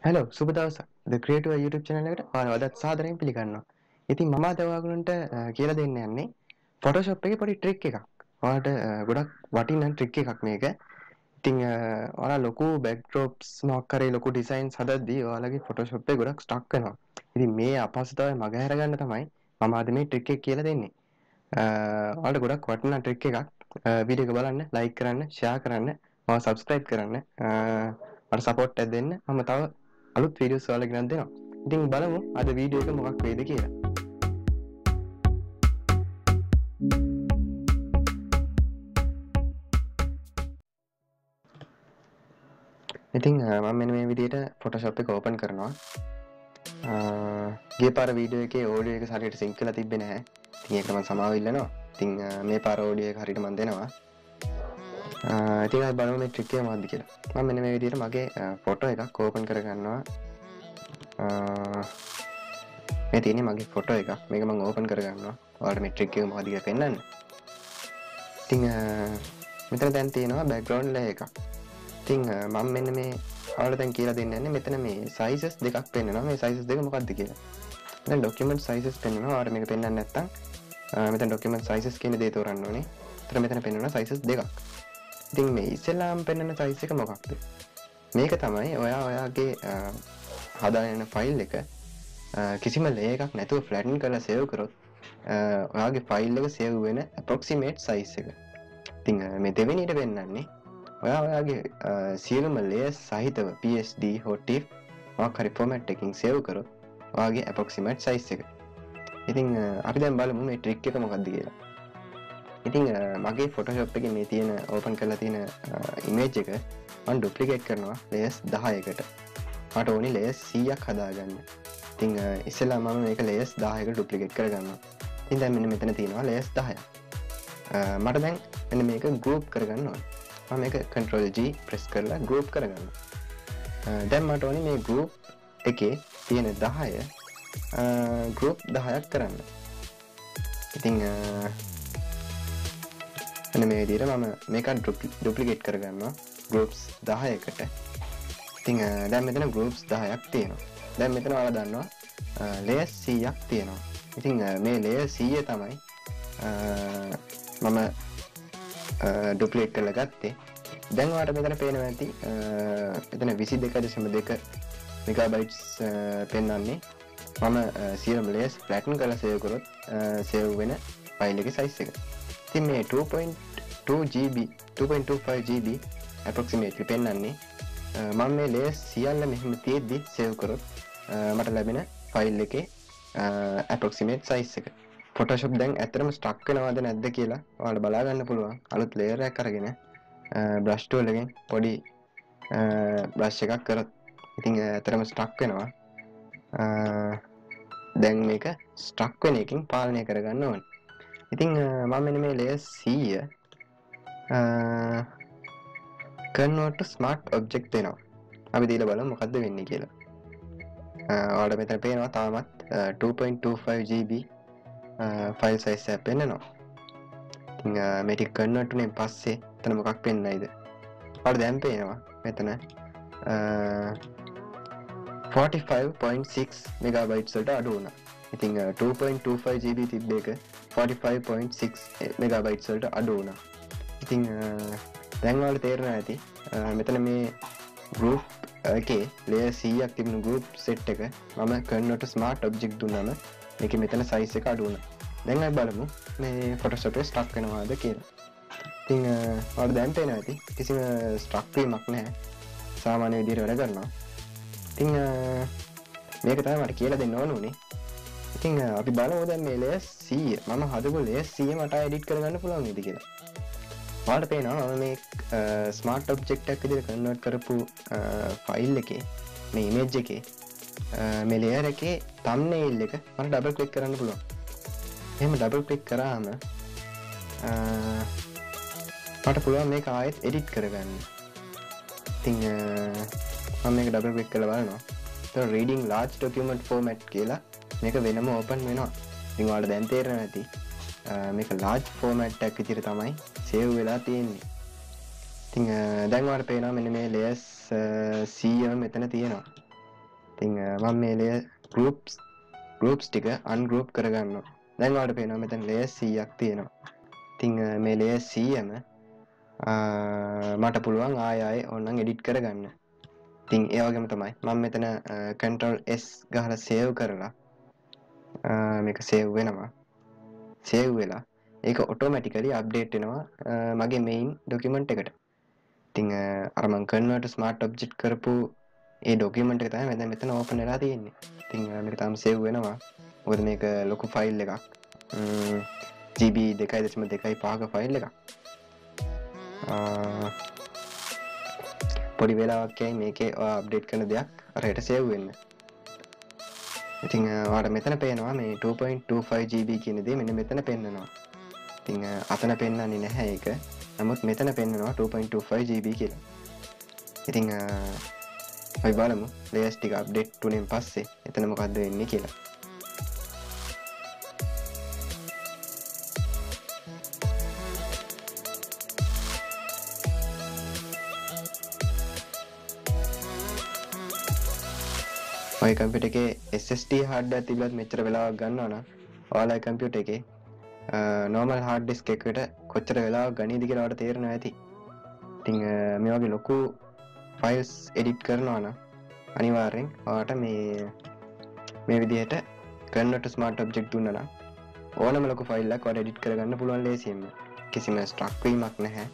Hello, සුබ දවසක්. The Creative YouTube channel එකට ඔයාලව අදත් සාදරයෙන් පිළිගන්නවා. ඉතින් මම අද ඔයාලන්ට කියලා දෙන්න යන්නේ Photoshop එකේ පොඩි trick එකක්. ඔයාලට ගොඩක් වටිනා trick එකක් මේක. ඉතින් ඔයාලා ලොකු backdrops මොකක් කරේ ලොකු designs හදද්දී ඔයාලගේ Photoshop එකේ ගොඩක් stuck වෙනවා. ඉතින් මේ අපහසුතාවය මගහැර ගන්න තමයි මම අද මේ trick එක කියලා දෙන්නේ. ඔයාලට ගොඩක් වටිනා trick එකක්. වීඩියෝ එක බලන්න, like කරන්න, share කරන්න, මාව subscribe කරන්න. මට support එකක් දෙන්න. මම තව අලුත් වීඩියෝස් ඔයාලට ගෙනත් දෙනවා. ඉතින් බලමු අද වීඩියෝ එක මොකක් වේද කියලා. ඉතින් මම මෙන්න මේ විදිහට Photoshop එක open කරනවා. ගිය පාර වීඩියෝ එකේ audio එක හරියට sync කරලා තිබ්බේ නැහැ. ඉතින් ඒකට මම සමාව ඉල්ලනවා. ඉතින් මේ පාර audio එක හරියට මම දෙනවා. ඉතින් අපි බලමු මේ trick එක මොකක්ද කියලා. මම මෙන්න මේ විදිහට මගේ photo එකක් open කරගන්නවා. මේ තියෙන්නේ මගේ ෆොටෝ එකක්. මේක මම ඕපන් කරගන්නවා. ඔයාලට මේ ට්‍රික් එක මොකද කියලා පෙන්නන්න. ඉතින් මෙතන දැන් තියෙනවා බෑග්ග්‍රවුන්ඩ් ලේයර් එකක්. ඉතින් මම මෙන්න මේ ඔයාලට දැන් කියලා දෙන්න යන්නේ මෙතන මේ sizes දෙකක් පෙන්නනවා. මේ sizes දෙක මොකක්ද කියලා. දැන් document sizes පෙන්නනවා. ඔයාලට මේක පෙන්නන්න නැත්නම් මෙතන document sizes කියන දේ තෝරන්න ඕනේ. ඒතර මෙතන පෙන්නනවා sizes දෙකක්. ඉතින් මේ ඉස්සෙල්ලාම පෙන්නන size එක මොකක්ද? මේක තමයි ඔයාගේ හදාගෙන යන ෆයිල් එක කිසිම ලේයර් එකක් නැතුව ෆ්ලැටන් කරලා සේව් කරොත් ඔයාගේ ෆයිල් එක සේව් වෙන approximate size එක. ඉතින් මේ දෙවෙනියට වෙන්නන්නේ ඔයාගේ සියලුම layers සහිතව PSD HOTIF මොකක් හරි format එකකින් සේව් කරොත් ඔයාගේ approximate size එක. ඉතින් අපි දැන් බලමු මේ trick එක මොකක්ද කියලා. ඉතින් මගේ Photoshop එකේ මේ තියෙන open කරලා තියෙන image එක මම duplicate කරනවා layers 10කට. මට ඕනි layers 100ක් හදාගන්න. ඉතින් ඉස්සෙල්ලා මම මේක layers 10කට duplicate කරගන්නවා. ඉතින් දැන් මෙන්න මෙතන තියෙනවා layers 10ක්. මට දැන් මෙන්න මේක group කරගන්න ඕනේ. මම මේක Ctrl G press කරලා group කරගන්නවා. දැන් මට ඕනි මේ group එකේ තියෙන 10 group 10ක් කරන්න. ඉතින් මෙන්න මේ විදිහට මම මේක duplicate කරගන්නවා groups 10කට. ඉතින් දැන් මෙතන groups 10ක් තියෙනවා. දැන් මෙතන ඔයාලා දන්නවා layers 100ක් තියෙනවා. ඉතින් මේ layer 100 තමයි මම duplicate කරලා ගත්තේ. දැන් ඔයාලට මෙතන පේනවා ඇති එතන 22.2 megabytes පෙන්වන්නේ. මම සියලුම layers flatten කරලා save කරොත් save වෙන file එකේ size එක. ඉතින් මේ 2.2 GB 2.25 GB approximately පෙන්වන්නේ මම මේ layers සියල්ල මෙහෙම තියෙද්දි save කරොත් මට ලැබෙන ෆයිල් එකේ approximate size එක. Photoshop දැන් ඇත්තටම stuck වෙනවද නැද්ද කියලා ඔයාලට බලා ගන්න පුළුවන්. අලුත් layer එකක් අරගෙන brush tool එකෙන් පොඩි brush එකක් කරොත් ඉතින් ඇත්තටම stuck වෙනවා. දැන් මේක stuck වෙන එකකින් පාලනය කරගන්න ඕනේ. ඉතින් මම මෙන්න මේ layer 100 convert to smart object දෙනවා. අපි දීලා බලමු මොකද්ද වෙන්නේ කියලා. ඔයාලට මෙතන පේනවා තාමත් 2.25 GB file size එක පෙන්නනවා. ඉතින් මේ ටික convert වුණෙන් පස්සේ එතන මොකක් පෙන්නයිද? ඔයාලට දැන් පේනවා මෙතන 45.6 megabytes වලට අඩු වුණා. ඉතින් 2.25 GB තිබ්බ එක 45.6 megabytes වලට අඩු වුණා. ඉතින් දැන් ඔයාලට තේරෙනවා ඇති මෙතන මේ group එකේ layer 100ක් තිබුණු group set එක මම convert to smart object දුන්නාම මේකේ මෙතන size එක අඩු වුණා. දැන් අපි බලමු මේ Photoshop එකේ stuck වෙනවද කියලා. ඉතින් ඔයාලට දැන් පේනවා ඇති කිසිම stuck වීමක් නැහැ. සාමාන්‍ය විදිහට වැඩ කරනවා. ඉතින් මේක තමයි මට කියලා දෙන්න ඕන උනේ. ඉතින් අපි බලමු දැන් මේ layer 100 මම හදපු layer 100 මට edit කරගන්න පුළුවන් නේද කියලා. ඔයාලට පේනවා මම මේ smart object එකක් විදිහට convert කරපු file එකේ මේ image එකේ මේ layer එකේ thumbnail එක මට double click කරන්න පුළුවන්. එහෙම double click කරාම මට පුළුවන් මේක ආයෙත් edit කරගන්න. ඉතින් මම මේක double click කරලා බලනවා. ඒතකොට reading large document format කියලා මේක වෙනම open වෙනවා. ඉතින් ඔයාලට දැන් තේරෙනවා ඇති මේක large format එකක් විදිහට තමයි save වෙලා තියෙන්නේ. ඉතින් දැන් ඔයාලට පේනවා මෙන්න මේ layers 100ම මෙතන තියෙනවා. ඉතින් මම මේ ලේයර් groups ටික ungroup කරගන්නවා. දැන් ඔයාලට පේනවා මෙතන layers 100ක් තියෙනවා. ඉතින් මේ layers 100ම මට පුළුවන් ආයෙ ඕනනම් edit කරගන්න. ඉතින් ඒ වගේම තමයි මම මෙතන control S ගහලා save කරලා මේක save වෙනවා. save වෙලා ඒක automatically update වෙනවා මගේ main document එකට. ඉතින් අර මම convert to smart object කරපු ඒ document එක තමයි දැන් මෙතන open වෙලා තියෙන්නේ. ඉතින් මේක තාම save වෙනවා. මොකද මේක ලොකු file එකක්. GB 2.25ක file එකක්. පොඩි වෙලාවක් යයි මේකේ අප්ඩේට් කරන දෙයක් අරයට සේව් වෙන්න. ඉතින් ඔයාලට මෙතන පේනවා මේ 2.25 GB කියන දේ මෙන්න මෙතන පෙන්නනවා. ඉතින් අතන පෙන්නන්නේ නැහැ ඒක. නමුත් මෙතන පෙන්නනවා 2.25 GB කියලා. ඉතින් අපි බලමු layers ටික අප්ඩේට් වුණෙන් පස්සේ එතන මොකද්ද වෙන්නේ කියලා. ඔය කම්පියුටර් එකේ SSD hardware තිබ්බත් මෙච්චර වෙලාවක් ගන්නවා නම් ඔයාලගේ කම්පියුටර් එකේ normal hard disk එකකට කොච්චර වෙලාවක් ගනීද කියලා ඔයාලට තේරෙනවා ඇති. ඉතින් මේ වගේ ලොකු files edit කරනවා නම් අනිවාර්යෙන් ඔයාලට මේ විදිහට convert to smart object දුන්නා නම් ඕනම ලොකු file එකක් ඔයාලට edit කරගන්න පුළුවන් ලේසියෙන්ම. කිසිම struck වීමක් නැහැ.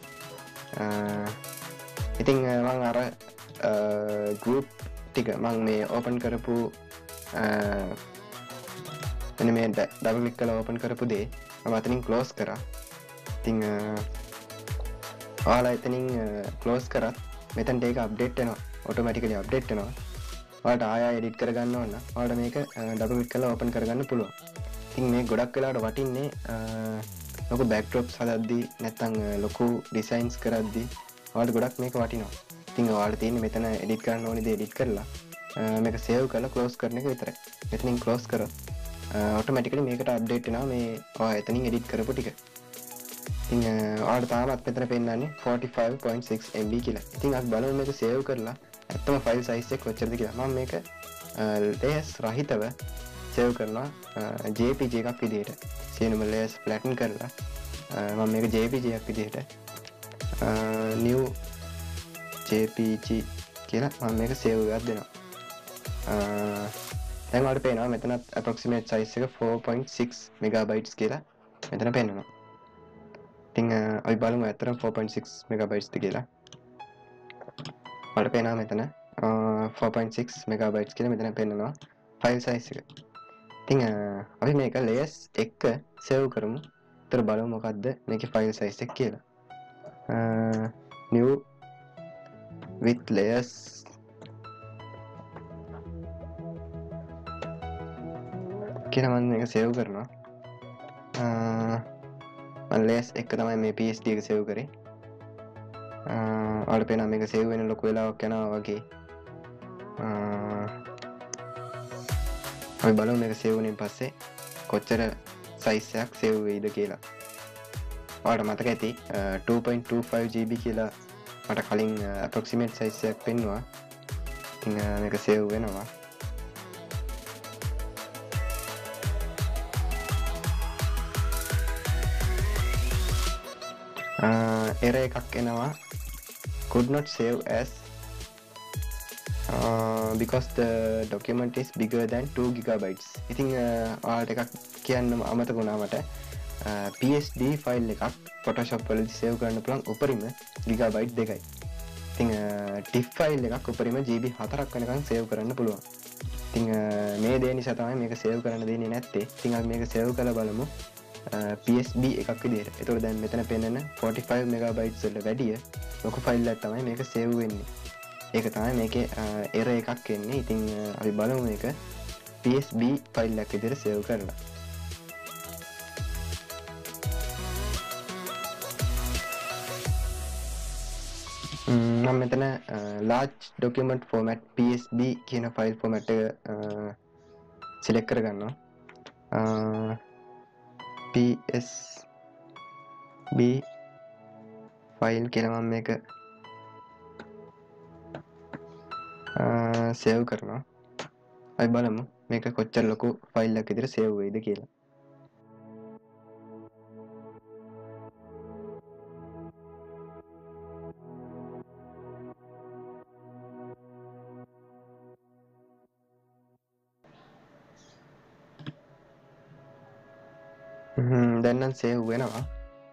ඉතින් මම අර group ටික මම මේ open කරපු එන්න මේ double click කරලා open කරපු දේ මම අතනින් close කරා. ඉතින් ඔයාලා එතනින් close කරත් මෙතනට ඒක update වෙනවා. automatically update වෙනවා. ඔයාලට ආයෙ edit කරගන්න ඕන නම් ඔයාලට මේක double click කරලා open කරගන්න පුළුවන්. ඉතින් මේ ගොඩක් වෙලාවට වටින්නේ ලොකු backdrops හදද්දී නැත්නම් ලොකු designs කරද්දී ඔයාලට ගොඩක් මේක වටිනවා. ඉතින් ඔයාලට තියෙන්නේ මෙතන edit කරන්න ඕනේ දේ edit කරලා මේක save කරලා close කරන එක විතරයි. මෙතනින් close කරොත් automatically මේකට update වෙනවා මේ ඔයා එතනින් edit කරපු ටික. ඉතින් ඔයාලට තාමත් මෙතන පෙන්නන්නේ 45.6 MB කියලා. ඉතින් අපි බලමු මේක save කරලා ඇත්තම file size එක කොච්චරද කියලා. මම මේක layers රහිතව save කරනවා JPG එකක් විදිහට. සියලුම layers flatten කරලා මම මේක JPG එකක් විදිහට new JPG කියලා මම මේක save එකක් දෙනවා. දැන් ඔයාලට පේනවා මෙතනත් approximate size එක 4.6 megabytes කියලා මෙතන පෙන්නනවා. ඉතින් අපි බලමු ඇත්තටම 4.6 megabytes ද කියලා. ඔයාලට පේනවා මෙතන 4.6 megabytes කියලා මෙතන පෙන්නනවා file size එක. ඉතින් අපි මේක layers එක save කරමු. ඊට බලමු මොකද්ද මේකේ file size එක කියලා. new with layers කියලා මම මේක save කරනවා. මම layers එක තමයි මේ PSD එක save කරේ. ඔයාලට පේනවා මේක save වෙන ලොකු වෙලාවක් යනවා වගේ. අපි බලමු මේක save වුණෙන් පස්සේ කොච්චර size එකක් save වෙයිද කියලා. ඔයාලට මතක ඇති 2.25 GB කියලා මට කලින් approximate size එකක් පෙන්නුවා. ඉතින් මේක save වෙනවා. error එකක් එනවා could not save as because the document is bigger than 2 gigabytes. ඉතින් ඔයාලට එකක් කියන්න අමතක වුණා මට. PSD ෆයිල් එකක් Photoshop වලදී save කරන්න පුළුවන් උපරිම gigabyte 2යි. ඉතින් TIFF ෆයිල් එකක් උපරිම GB 4ක් වෙනකන් save කරන්න පුළුවන්. ඉතින් මේ දේ නිසා තමයි මේක save කරන්න දෙන්නේ නැත්තේ. ඉතින් අපි මේක save කරලා බලමු PSB එකක් විදිහට. ඒතකොට දැන් මෙතන පෙන්නන 45 megabytes වල වැඩිය ලොකු ෆයිල් එකක් තමයි මේක save වෙන්නේ. ඒක තමයි මේකේ error එකක් එන්නේ. ඉතින් අපි බලමු මේක PSB ෆයිල් එකක් විදිහට save කරලා. මම මෙතන large document format PSB කියන file format එක select කරගන්නවා. PSB file කියලා මම මේක save කරනවා. අපි බලමු මේක කොච්චර ලොකු ෆයිල් එකක් විදිහට සේව් වෙයිද කියලා. දැන් නම් සේව් වෙනවා.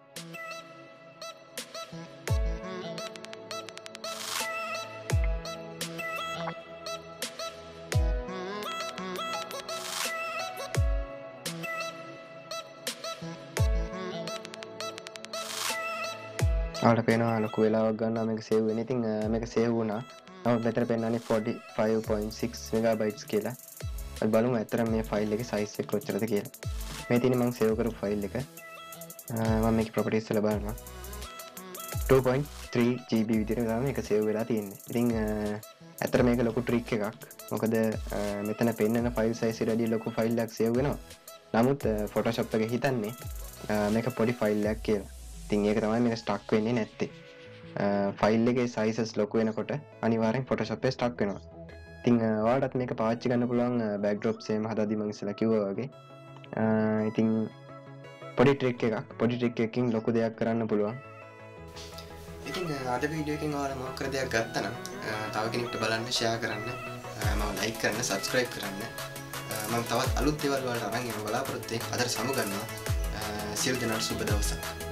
ඔයාලට පේනවා ලොකු වෙලාවක් ගන්නවා මේක සේව් වෙන්න. ඉතින් මේක සේව් වුණා. නමුත් මෙතන පෙන්නන්නේ 45.6 MB කියලා. අපි බලමු ඇත්තටම මේ ෆයිල් එකේ size එක කොච්චරද කියලා. මේ තියෙන්නේ මම සේව් කරපු ෆයිල් එක. මම මේකේ properties වල බලනවා. 2.3 GB විදිහට තමයි මේක සේව් වෙලා තියෙන්නේ. ඉතින් ඇත්තට මේක ලොකු ට්‍රික් එකක්. මොකද මෙතන පෙන්නන ෆයිල් size එකට වැඩිය ලොකු ෆයිල් එකක් සේව් වෙනවා. නමුත් Photoshop එකේ හිතන්නේ මේක පොඩි ෆයිල් එකක් කියලා. ඉතින් ඒක තමයි මේක ස්ටක් වෙන්නේ නැත්තේ. ෆයිල් එකේ sizes ලොකු වෙනකොට අනිවාර්යෙන් Photoshop එකේ ස්ටක් වෙනවා. ඉතින් ඔයාලටත් මේක පාවිච්චි කරන්න පුළුවන් backdrops එහෙම හදාදී මම ඉස්සෙල්ලා කිව්වා වගේ. ඉතින් පොඩි ට්‍රික් එකකින් ලොකු දෙයක් කරන්න පුළුවන්. ඉතින් අද වීඩියෝ එකෙන් ඔයාලා මොකක් කර දෙයක් ගත්තා නම් තව කෙනෙක්ට බලන්න ෂෙයා කරන්න, මම ලයික් කරන්න, subscribe කරන්න. මම තවත් අලුත් දේවල් වලට අරන් එන්න බලාපොරොත්තු වෙන්නේ. අදට සමු ගන්නවා. සියලු දෙනාට සුබ දවසක්.